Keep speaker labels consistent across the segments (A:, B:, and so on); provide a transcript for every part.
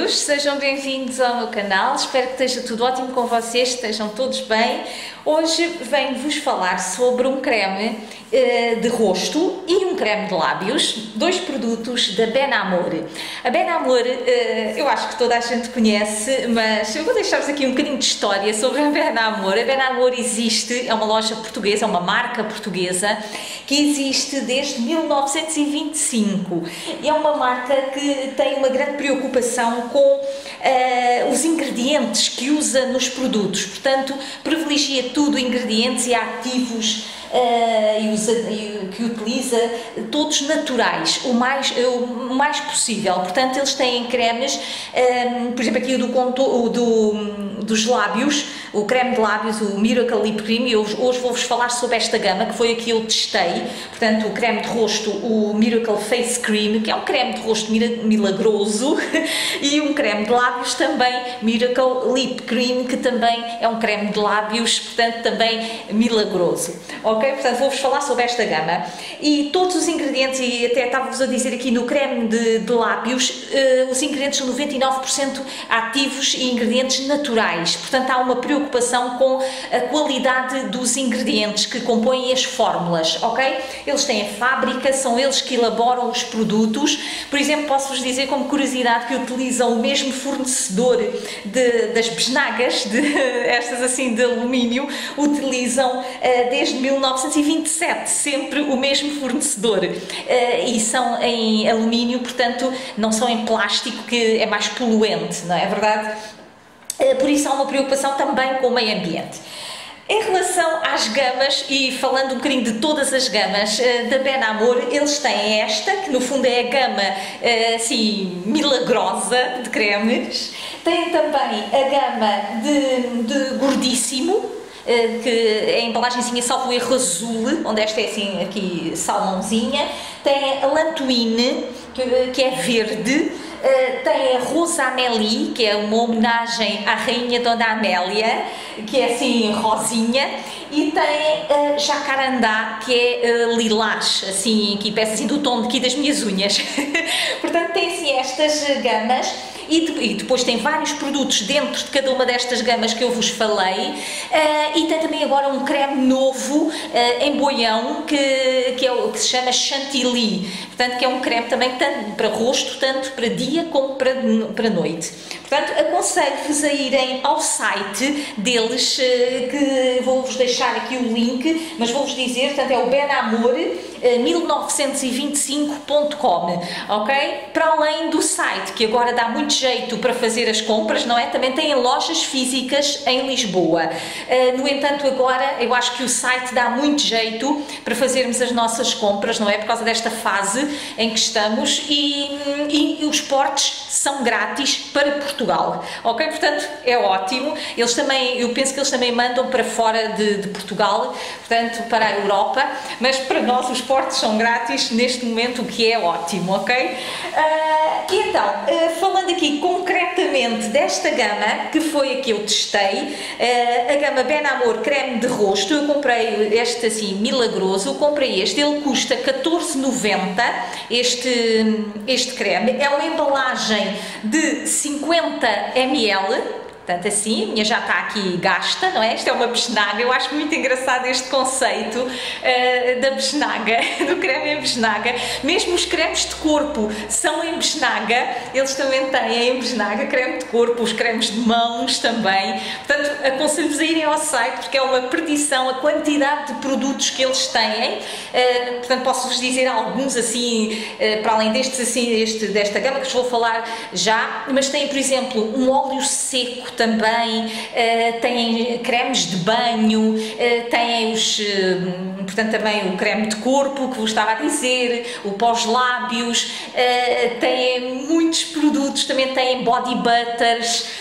A: todos, sejam bem-vindos ao meu canal, espero que esteja tudo ótimo com vocês, estejam todos bem. Hoje venho-vos falar sobre um creme de rosto e um creme de lábios, dois produtos da Benamor. A Benamor, eu acho que toda a gente conhece, mas eu vou deixar-vos aqui um bocadinho de história sobre a Benamor. A Benamor existe, é uma loja portuguesa, é uma marca portuguesa que existe desde 1925 e é uma marca que tem uma grande preocupação com os ingredientes que usa nos produtos, portanto privilegia tudo, ingredientes e ativos que utiliza todos naturais, o mais possível. Portanto, eles têm cremes, por exemplo, aqui dos lábios, o creme de lábios, o Miracle Lip Cream, e hoje vou-vos falar sobre esta gama, que foi a que eu testei. Portanto, o creme de rosto, o Miracle Face Cream, que é um creme de rosto milagroso, e um creme de lábios também, Miracle Lip Cream, que também é um creme de lábios, portanto, também milagroso. Ok? Portanto, vou-vos falar sobre esta gama. E todos os ingredientes, e até estava-vos a dizer aqui no creme de lábios, os ingredientes são 99% ativos e ingredientes naturais. Portanto, há uma preocupação com a qualidade dos ingredientes que compõem as fórmulas, ok? Eles têm a fábrica, são eles que elaboram os produtos. Por exemplo, posso-vos dizer como curiosidade que utilizam o mesmo fornecedor das bisnagas, estas assim de alumínio, utilizam desde 1927, sempre o mesmo fornecedor, e são em alumínio, portanto não são em plástico, que é mais poluente, não é verdade? Por isso há uma preocupação também com o meio ambiente. Em relação às gamas, e falando um bocadinho de todas as gamas da Benamor, eles têm esta, que no fundo é a gama assim, milagrosa de cremes. Têm também a gama de gordíssimo, que a embalagenzinha, salvo erro, azul, onde esta é assim aqui salmãozinha. Tem a Lantoine, que é verde. Tem a Rosa Amélie, que é uma homenagem à Rainha Dona Amélia, que é assim rosinha, e tem a Jacarandá, que é lilás, assim, que parece assim do tom aqui das minhas unhas. Portanto, tem assim estas gamas. E depois tem vários produtos dentro de cada uma destas gamas que eu vos falei, e tem também agora um creme novo em boião que se chama Chantilly, portanto que é um creme também tanto para rosto, tanto para dia como para noite. Portanto, aconselho-vos a irem ao site deles, que vou-vos deixar aqui o link, mas vou-vos dizer, portanto é o Benamor 1925.com, ok? Para além do site, que agora dá muito jeito para fazer as compras, não é? Também têm lojas físicas em Lisboa. No entanto, agora eu acho que o site dá muito jeito para fazermos as nossas compras, não é? Por causa desta fase em que estamos, e os portes são grátis para Portugal, ok? Portanto, é ótimo. Eles também, eu penso que eles também mandam para fora de Portugal, portanto, para a Europa, mas para nós os portes são grátis neste momento, o que é ótimo, ok? E então, falando aqui concretamente desta gama, que foi a que eu testei, a gama Benamor creme de rosto, eu comprei este assim milagroso, eu comprei este, ele custa 14,90, este creme, é uma embalagem de 50 ml, portanto assim, a minha já está aqui gasta, não é? Isto é uma bisnaga, eu acho muito engraçado este conceito da bisnaga, do creme em bisnaga. Mesmo os cremes de corpo são em bisnaga, eles também têm em bisnaga creme de corpo, os cremes de mãos também. Portanto, aconselho-vos a irem ao site, porque é uma perdição a quantidade de produtos que eles têm. Portanto, posso-vos dizer alguns assim, para além destes assim, desta gama que vos vou falar já, mas tem, por exemplo, um óleo seco também, têm cremes de banho, têm portanto também o creme de corpo que vos estava a dizer, o pós-lábios, têm muitos produtos, também têm body butters,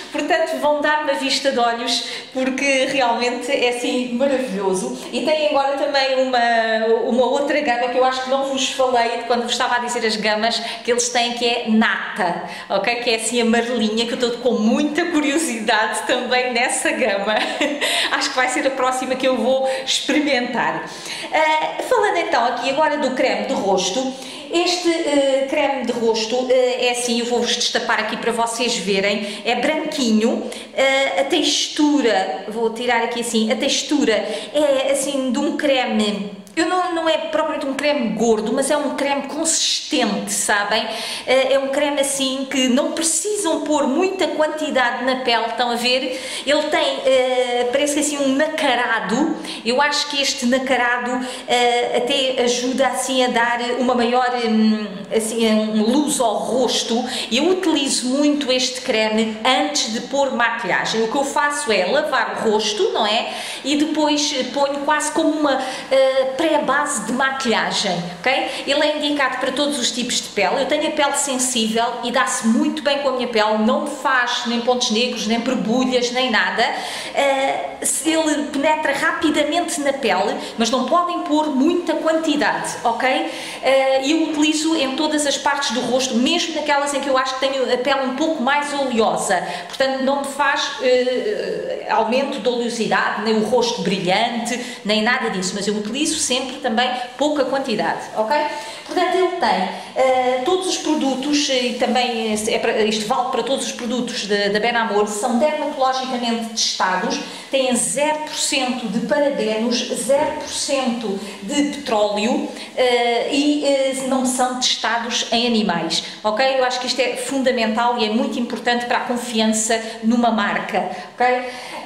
A: Portanto, vão dar uma vista de olhos, porque realmente é assim maravilhoso. E tem agora também uma outra gama que eu acho que não vos falei quando vos estava a dizer as gamas que eles têm, que é nata, ok? Que é assim amarelinha, que eu estou com muita curiosidade também nessa gama. Acho que vai ser a próxima que eu vou experimentar. Falando então aqui agora do creme de rosto, este creme de rosto é assim, eu vou-vos destapar aqui para vocês verem, é branquinho, a textura, vou tirar aqui assim, a textura é assim de um creme. Não é propriamente um creme gordo, mas é um creme consistente, sabem? É um creme assim que não precisam pôr muita quantidade na pele, estão a ver? Ele tem, parece que assim um nacarado. Eu acho que este nacarado até ajuda assim a dar uma maior assim, luz ao rosto. Eu utilizo muito este creme antes de pôr maquilhagem. O que eu faço é lavar o rosto, não é? E depois ponho quase como uma pré-base de maquilhagem, ok? Ele é indicado para todos os tipos de pele. Eu tenho a pele sensível e dá-se muito bem com a minha pele, não me faz nem pontos negros, nem borbulhas, nem nada. Ele penetra rapidamente na pele, mas não podem pôr muita quantidade, ok? Eu utilizo em todas as partes do rosto, mesmo naquelas em que eu acho que tenho a pele um pouco mais oleosa, portanto não me faz aumento de oleosidade, nem o rosto brilhante, nem nada disso, mas eu utilizo sempre também pouca quantidade, ok? Portanto, ele tem todos os produtos, e também isto vale para todos os produtos da Benamor, são dermatologicamente testados, têm 0% de parabenos, 0% de petróleo e não são testados em animais, ok? Eu acho que isto é fundamental e é muito importante para a confiança numa marca, ok?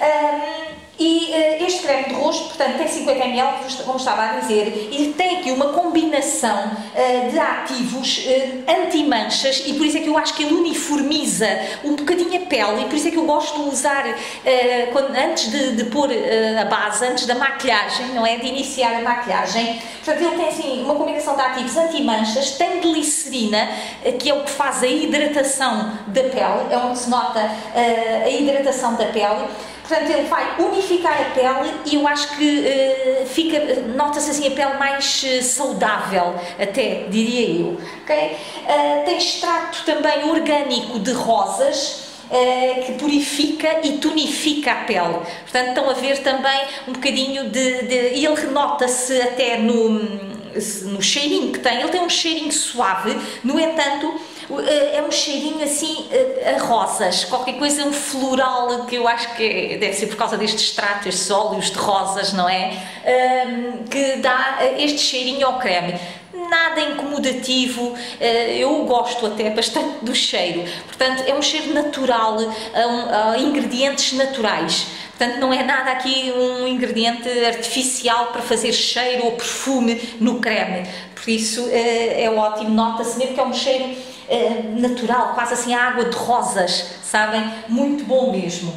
A: E este creme de rosto, portanto, tem 50 ml, como estava a dizer, e tem aqui uma combinação de ativos anti-manchas, e por isso é que eu acho que ele uniformiza um bocadinho a pele, e por isso é que eu gosto de usar antes de pôr a base, antes da maquilhagem, não é? De iniciar a maquilhagem. Portanto, ele tem assim uma combinação de ativos anti-manchas, tem glicerina, que é o que faz a hidratação da pele, é onde se nota a hidratação da pele. Portanto, ele vai unificar a pele e eu acho que nota-se assim a pele mais saudável, até, diria eu. Okay? Tem extrato também orgânico de rosas, que purifica e tonifica a pele. Portanto, estão a ver também um bocadinho e ele renota-se até no cheirinho que tem. Ele tem um cheirinho suave, no entanto, é um cheirinho assim a rosas, qualquer coisa, um floral, que eu acho que deve ser por causa destes extratos, estes óleos de rosas, não é? Que dá este cheirinho ao creme. Nada incomodativo, eu gosto até bastante do cheiro, portanto é um cheiro natural, a ingredientes naturais. Portanto, não é nada aqui um ingrediente artificial para fazer cheiro ou perfume no creme. Por isso é ótimo, nota-se mesmo que é um cheiro natural, quase assim a água de rosas, sabem? Muito bom mesmo.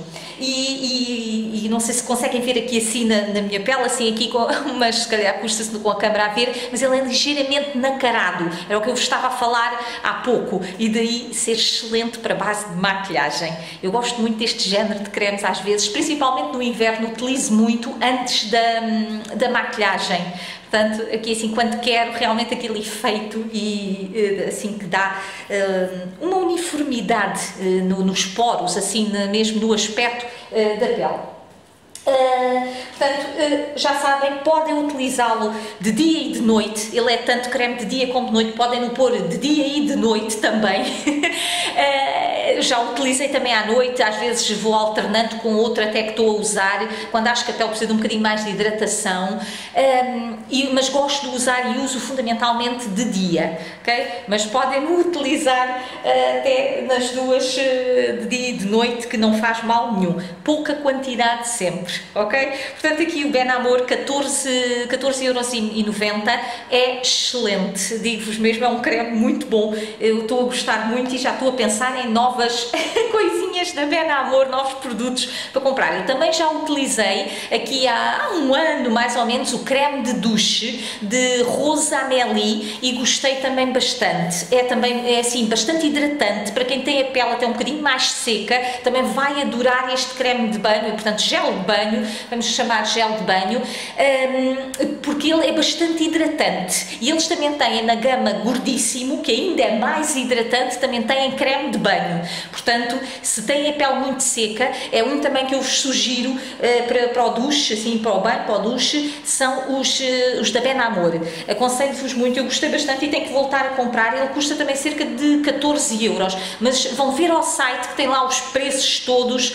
A: E não sei se conseguem ver aqui assim na minha pele, assim aqui, mas se calhar custa-se com a câmera a ver, mas ele é ligeiramente nacarado, era o que eu vos estava a falar há pouco, e daí ser excelente para base de maquilhagem. Eu gosto muito deste género de cremes às vezes, principalmente no inverno, utilizo muito antes da maquilhagem. Portanto, aqui assim, quando quero realmente aquele efeito e assim que dá uma uniformidade nos poros, assim mesmo no aspecto da pele. Portanto, já sabem, podem utilizá-lo de dia e de noite. Ele é tanto creme de dia como de noite, podem-no pôr de dia e de noite também. Já o utilizei também à noite, às vezes vou alternando com outro até que estou a usar, quando acho que a pele precisa de um bocadinho mais de hidratação, mas gosto de usar e uso fundamentalmente de dia, ok? Mas podem-no utilizar até nas duas, de dia e de noite, que não faz mal nenhum. Pouca quantidade sempre. ok? Portanto, aqui o Benamor, 14,90 é excelente, digo-vos mesmo, é um creme muito bom. Eu estou a gostar muito e já estou a pensar em novas coisinhas da Benamor, novos produtos para comprar. Eu também já utilizei aqui há um ano, mais ou menos, o creme de duche de Rose Amélie e gostei também bastante. É assim, bastante hidratante, para quem tem a pele até um bocadinho mais seca, também vai adorar este creme de banho, portanto gel de banho, vamos chamar gel de banho, porque ele é bastante hidratante. E eles também têm na gama Gordíssimo, que ainda é mais hidratante, também têm creme de banho. Portanto, se têm a pele muito seca, é um também que eu vos sugiro para o duche, assim, para o banho, para o duche, são os da Benamor. Aconselho-vos muito, eu gostei bastante e tenho que voltar a comprar. Ele custa também cerca de 14€, mas vão ver ao site que tem lá os preços todos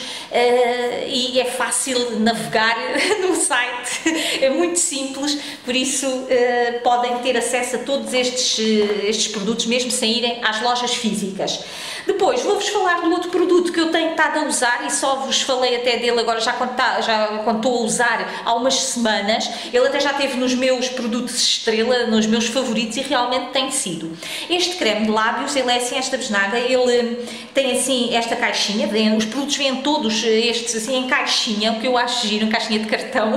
A: e é fácil navegar no site, é muito simples, por isso podem ter acesso a todos estes produtos mesmo sem irem às lojas físicas. Depois vou-vos falar do outro produto que eu tenho estado a usar e só vos falei até dele agora já quando estou a usar há umas semanas. Ele até já esteve nos meus produtos estrela, nos meus favoritos e realmente tem sido. Este creme de lábios, ele é assim esta besnaga, ele tem assim esta caixinha, os produtos vêm todos estes assim em caixinha, o que eu acho giro, em caixinha de cartão.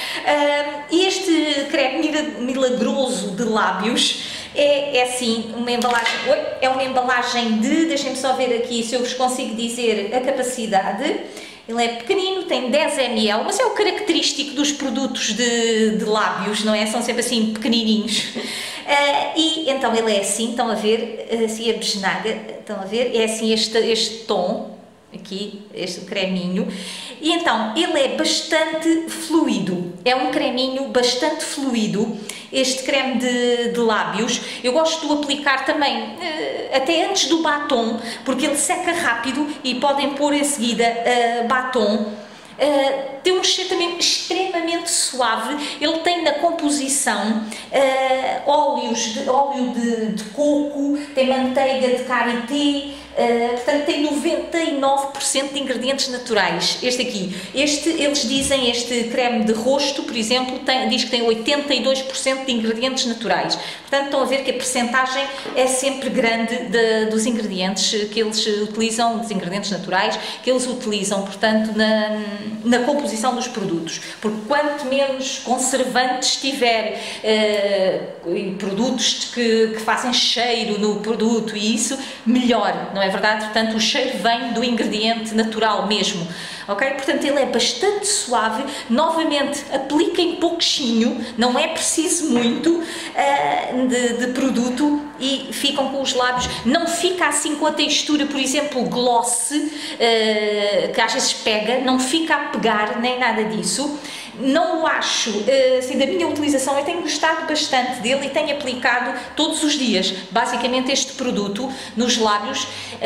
A: E este creme milagroso de lábios é assim uma embalagem, é uma embalagem de, deixem-me só ver aqui se eu vos consigo dizer a capacidade. Ele é pequenino, tem 10 ml, mas é o característico dos produtos de lábios, não é? São sempre assim pequenininhos. E então ele é assim, estão a ver, assim a besnaga, estão a ver? É assim este tom, aqui, este creminho. E então, ele é bastante fluido, é um creminho bastante fluido, este creme de lábios. Eu gosto de o aplicar também, até antes do batom, porque ele seca rápido e podem pôr em seguida batom. Tem um cheiro também extremamente suave. Ele tem na composição óleo de coco, tem manteiga de karité, portanto tem 99% de ingredientes naturais. Este aqui, eles dizem, este creme de rosto, por exemplo, diz que tem 82% de ingredientes naturais. Portanto, estão a ver que a percentagem é sempre grande dos ingredientes que eles utilizam, dos ingredientes naturais que eles utilizam, portanto, na composição dos produtos. Porque quanto menos conservantes tiver, produtos que fazem cheiro no produto e isso, melhor, não é verdade? Portanto, o cheiro vem do ingrediente natural mesmo, ok? Portanto, ele é bastante suave. Novamente, apliquem pouquinho, não é preciso muito de produto e ficam com os lábios. Não fica assim com a textura, por exemplo, gloss, que às vezes pega, não fica a pegar, nem nada disso. Não o acho, assim, da minha utilização, eu tenho gostado bastante dele e tenho aplicado todos os dias, basicamente, este produto nos lábios.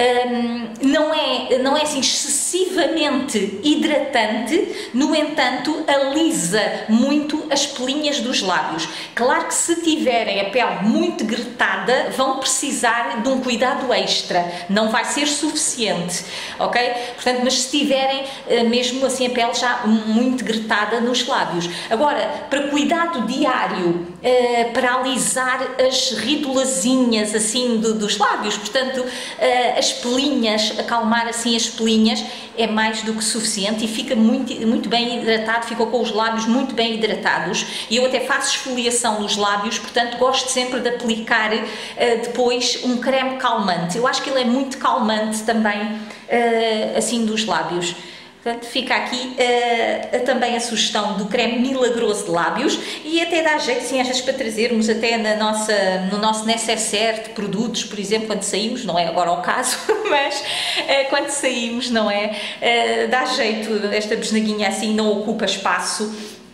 A: Não é assim excessivamente hidratante, no entanto, alisa muito as pelinhas dos lábios. Claro que se tiverem a pele muito gretada, vão precisar de um cuidado extra, não vai ser suficiente, ok? Portanto, mas se tiverem mesmo assim a pele já muito gretada nos lábios. Agora, para cuidado diário, para alisar as ridulazinhas assim dos lábios, portanto, as pelinhas, acalmar assim as pelinhas, é mais do que suficiente e fica muito bem hidratado, ficou com os lábios muito bem hidratados. E eu até faço esfoliação nos lábios, portanto, gosto sempre de aplicar depois um creme calmante. Eu acho que ele é muito calmante também, assim, dos lábios. Portanto, fica aqui também a sugestão do creme milagroso de lábios e até dá jeito, sim, às vezes para trazermos até no nosso necessaire de produtos, por exemplo, quando saímos, não é agora o caso, mas quando saímos, não é? Dá jeito, esta besnaguinha assim não ocupa espaço.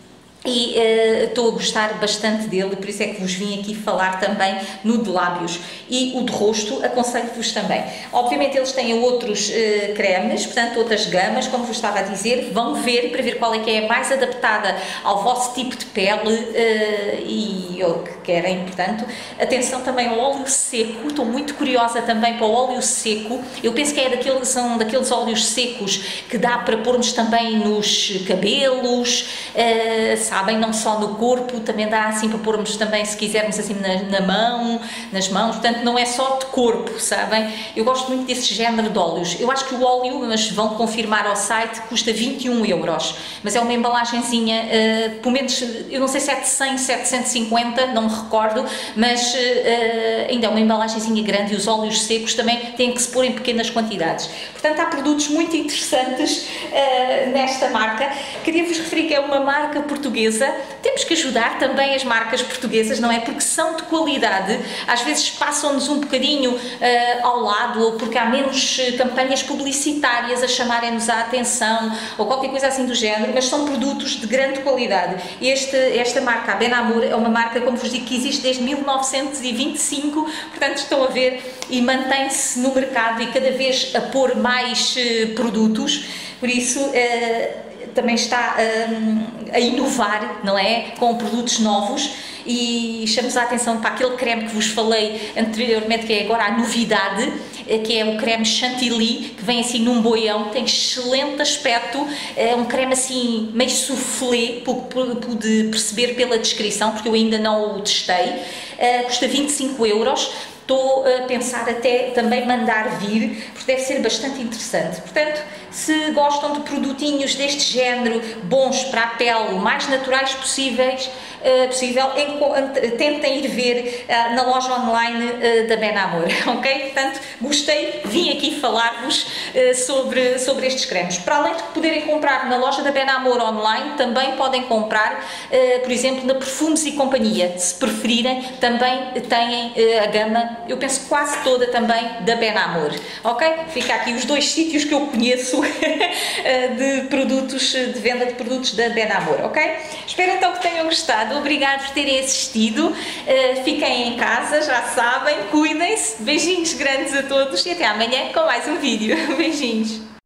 A: E estou a gostar bastante dele, por isso é que vos vim aqui falar também no de lábios. E o de rosto aconselho-vos também. Obviamente eles têm outros cremes, portanto outras gamas, como vos estava a dizer, vão ver para ver qual é que é mais adaptada ao vosso tipo de pele e querem. Portanto, atenção também ao óleo seco, estou muito curiosa também para o óleo seco. Eu penso que são daqueles óleos secos que dá para pormos também nos cabelos, sabem, não só no corpo, também dá assim para pormos também, se quisermos, assim nas mãos, portanto não é só de corpo, sabem? Eu gosto muito desse género de óleos. Eu acho que o óleo, mas vão confirmar ao site, custa 21€, mas é uma embalagenzinha, pelo menos, eu não sei se é de 100, 750, não me recordo, mas ainda é uma embalagenzinha grande, e os óleos secos também têm que se pôr em pequenas quantidades. Portanto, há produtos muito interessantes nesta marca. Queria-vos referir que é uma marca portuguesa. Temos que ajudar também as marcas portuguesas, não é? Porque são de qualidade, às vezes passam-nos um bocadinho ao lado, ou porque há menos campanhas publicitárias a chamarem-nos a atenção, ou qualquer coisa assim do género, mas são produtos de grande qualidade. E esta marca, a Benamor, é uma marca, como vos digo, que existe desde 1925, portanto estão a ver, e mantém-se no mercado e cada vez a pôr mais produtos, por isso também está a inovar, não é? Com produtos novos. E chamamos a atenção para aquele creme que vos falei anteriormente, que é agora a novidade, que é o creme Chantilly, que vem assim num boião, tem excelente aspecto, é um creme assim meio soufflé, pude perceber pela descrição, porque eu ainda não o testei, custa 25€. Estou a pensar até também mandar vir, porque deve ser bastante interessante. Portanto, se gostam de produtinhos deste género, bons para a pele, mais naturais possível, tentem ir ver na loja online da Benamor, ok? Portanto, gostei, vim aqui falar-vos sobre estes cremes. Para além de poderem comprar na loja da Benamor online, também podem comprar, por exemplo, na Perfumes e Companhia, se preferirem, também têm a gama, eu penso quase toda também, da Benamor, ok? Fica aqui os dois sítios que eu conheço de produtos, de venda de produtos da Benamor, ok? Espero então que tenham gostado, obrigado por terem assistido, fiquem em casa, já sabem, cuidem-se, beijinhos grandes a todos e até amanhã com mais um vídeo, beijinhos!